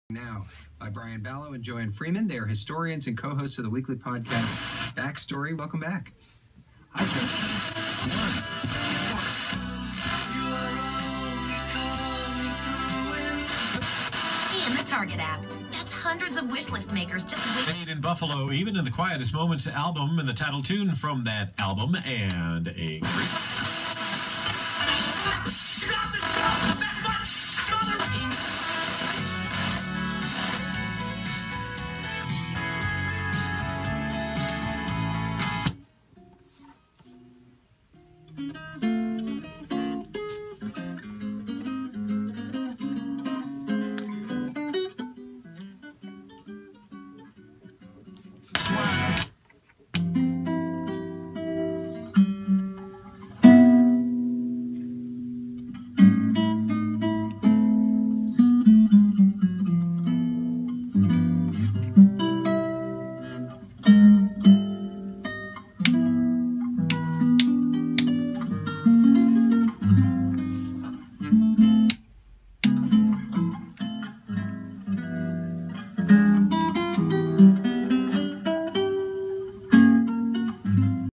Now by Brian Ballo and Joanne Freeman. They are historians and co-hosts of the weekly podcast Backstory. Welcome back. Hi, Joe. In the Target app. That's hundreds of wish list makers just made in Buffalo, even in the quietest moments album and the title tune from that album, and a great